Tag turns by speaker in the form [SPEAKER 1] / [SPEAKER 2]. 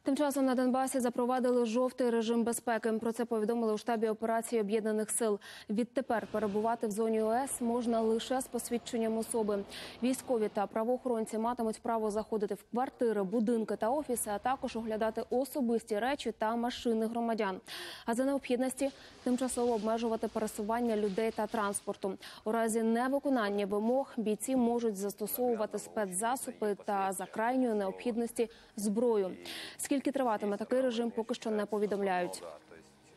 [SPEAKER 1] Тим часом на Донбасі запровадили жовтий режим безпеки. Про це повідомили у штабі операції Об'єднаних сил. Відтепер перебувати в зоні ОС можна лише з посвідченням особи. Військові та правоохоронці матимуть право заходити в квартири, будинки та офіси, а також оглядати особисті речі та машини громадян. А за необхідності тимчасово обмежувати пересування людей та транспорту. У разі невиконання вимог бійці можуть застосовувати спецзасоби та за крайньої необхідності зброю. Скільки триватиме такий режим, поки що не повідомляють.